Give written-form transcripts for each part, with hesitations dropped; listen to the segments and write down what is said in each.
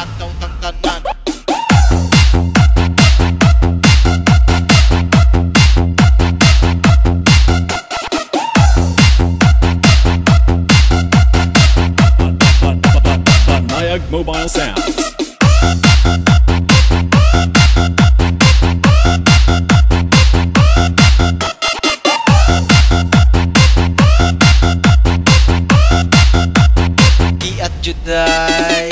Magkataw ng tanan. Banayag Mobile Sounds. At Juday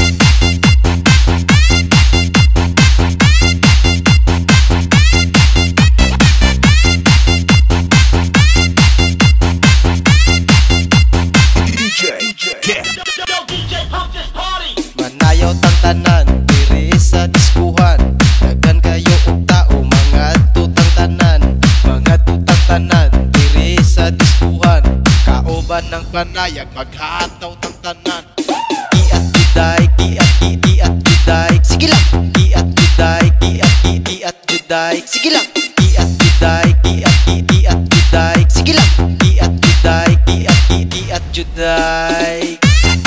manayaw tang tanan diri sa diskuhan. Dagan kayo og tao mga tutang tanan, mga tutang tanan diri sa diskuhan. Kauban ng panayag maghataw tang tanan. Iat juday, iat juday, sige lang. Iat juday, iat juday, sige lang. Iat juday, iat juday, sige lang. Iat juday, iat juday.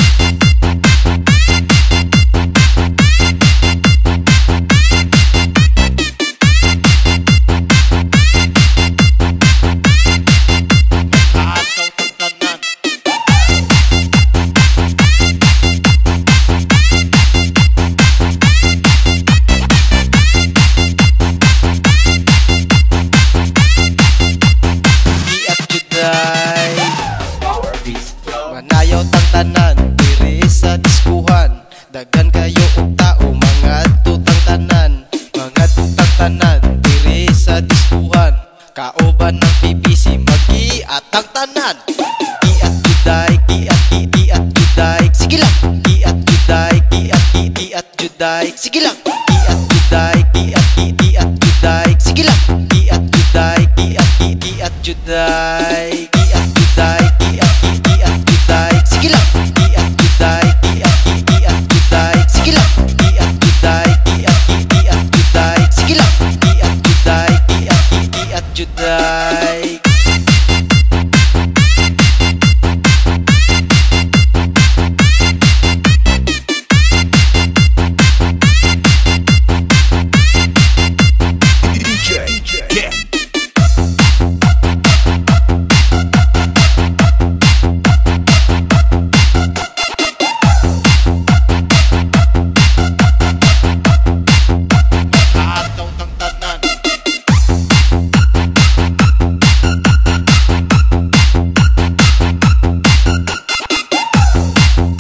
Manayaw tang tanan diri sa diskuhan. Dagan kayo og tao mga tutang tanan, mga tutang tanan diri sa diskuhan. Kauban ng PPC mag-iatang tanan. Iat juday, iat juday, sige lang. Iat juday, iat juday, sige lang. Iat juday, iat juday, sige lang. Iat juday, iat juday. Iat juday, iat juday, sige lang. Iat juday, iat juday, sige lang. Iat juday, iat juday, sige lang. Iat juday, iat juday.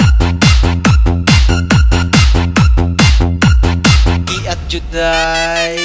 Juday